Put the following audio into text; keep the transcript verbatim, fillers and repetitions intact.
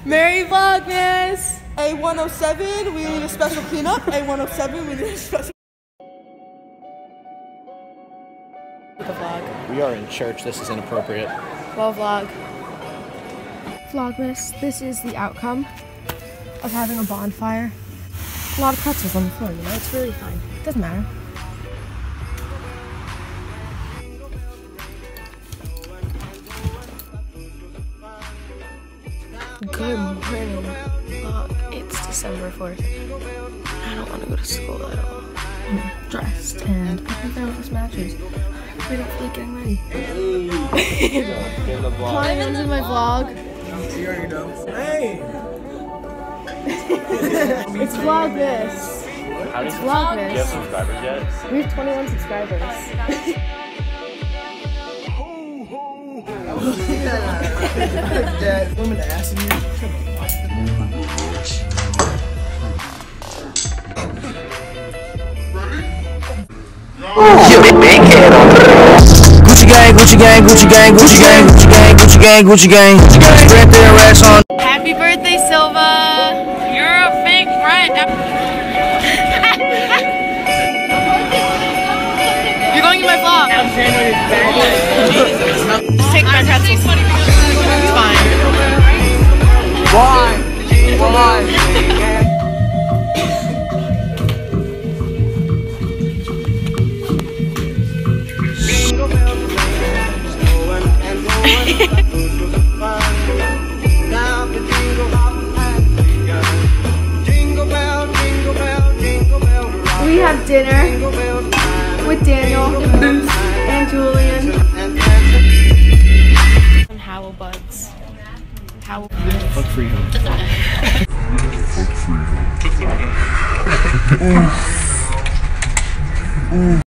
Merry Vlogmas! A one oh seven, we need a special cleanup. A one oh seven, we need a special. The vlog. We are in church. This is inappropriate. Well, vlog. Vlogmas, this is the outcome of having a bonfire. A lot of pretzels on the floor, you know, it's really fine. It doesn't matter. Good morning. Uh, it's December fourth. I don't want to go to school at all. I'm dressed and I think I want this matches. I don't feel like getting ready. Hi, this is my vlog. You already know. Hey! It's Vlogmas. How It's does Vlogmas. Do you have subscribers yet? We have twenty-one subscribers. That woman asking you. Gucci gang, Gucci gang, Gucci gang, Gucci gang, Gucci gang, Gucci gang, Gucci gang. Spread their racks on. Happy birthday, Silva! You're a big friend. You're going in my vlog. Just take my pretzels. It's fine. Why? Why? We have dinner with Daniel and Julian. And Howell Buds. Howell Buds. Fuck freedom. Fuck freedom.